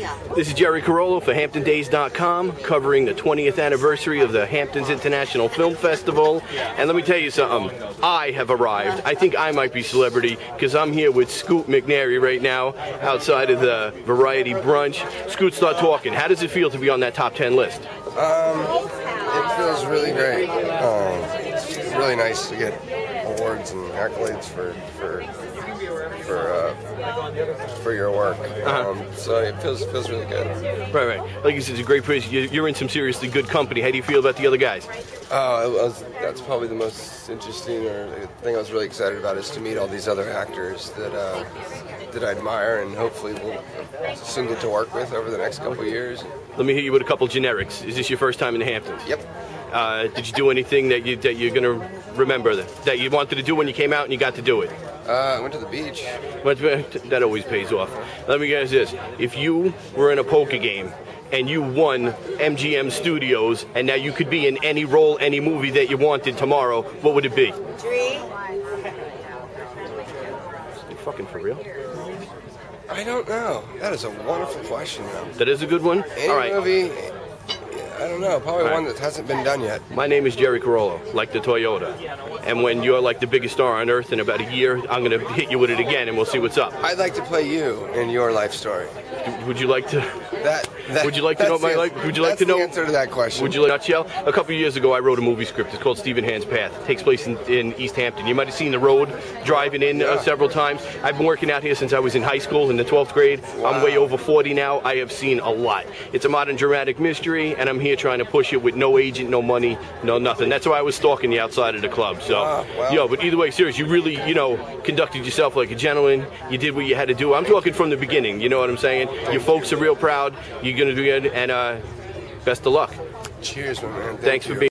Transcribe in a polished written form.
This is Jerry Carollo for HamptonDays.com, covering the 20th anniversary of the Hamptons International Film Festival. And let me tell you something, I have arrived. I think I might be celebrity because I'm here with Scoot McNairy right now outside of the Variety Brunch. Scoot, start talking. How does it feel to be on that top 10 list? It feels really great. It's really nice to get awards and accolades for your work. So it feels really good. Right. Like you said, it's a great place. You're in some seriously good company. How do you feel about the other guys? That's probably the most interesting thing I was really excited about, is to meet all these other actors that I admire and hopefully will soon get to work with over the next couple of years. Let me hit you with a couple generics. Is this your first time in the Hamptons? Yep. Did you do anything that you're going to remember that you wanted to do when you came out and you got to do it? I went to the beach. That always pays off. Let me guess this. If you were in a poker game and you won MGM Studios and now you could be in any role, any movie that you wanted tomorrow, what would it be? You fucking for real? I don't know. That is a wonderful question, though. That is a good one? Any All right. movie, I don't know, probably one that hasn't been done yet. My name is Jerry Carollo, like the Toyota. And when you're like the biggest star on earth in about a year, I'm going to hit you with it again and we'll see what's up. I'd like to play you in your life story. Would you like to? Would you like to know my life? Would you like to know the answer to that question? Would you like to nutshell? A couple of years ago, I wrote a movie script. It's called Stephen Hand's Path. It takes place in East Hampton. You might have seen the road driving in several times. I've been working out here since I was in high school in the 12th grade. Wow. I'm way over 40 now. I have seen a lot. It's a modern dramatic mystery, and I'm here trying to push it with no agent, no money, no nothing. That's why I was stalking you outside of the club. So, but either way, serious. You really, conducted yourself like a gentleman. You did what you had to do. I'm talking from the beginning. You know what I'm saying? Your folks are real proud. You're going to do good, and best of luck. Cheers, my man. Thanks for being